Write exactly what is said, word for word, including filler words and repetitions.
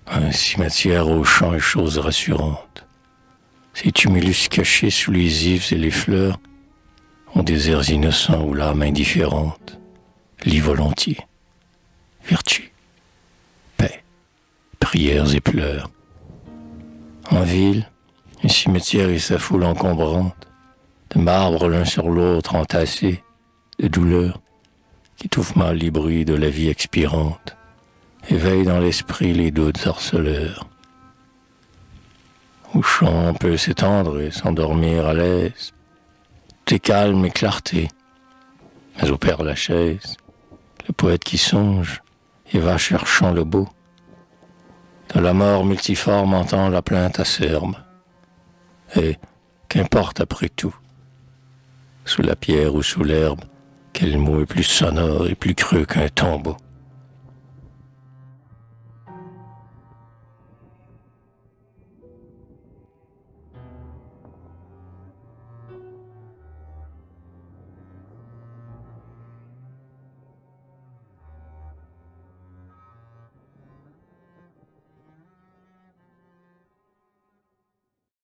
Un cimetière aux chants et choses rassurantes. Ces tumulus cachés sous les ifs et les fleurs ont des airs innocents où l'âme indifférente lit volontiers. Vertu, paix, prières et pleurs. En ville, un cimetière et sa foule encombrante, de marbre l'un sur l'autre entassés, de douleurs qui étouffent mal les bruits de la vie expirante, éveillent dans l'esprit les doutes harceleurs. Où chant peut s'étendre et s'endormir à l'aise, tout est calme et clarté, mais au Père Lachaise, le poète qui songe et va cherchant le beau, de la mort multiforme entend la plainte acerbe, et qu'importe après tout, sous la pierre ou sous l'herbe, quel mot est plus sonore et plus creux qu'un tombeau.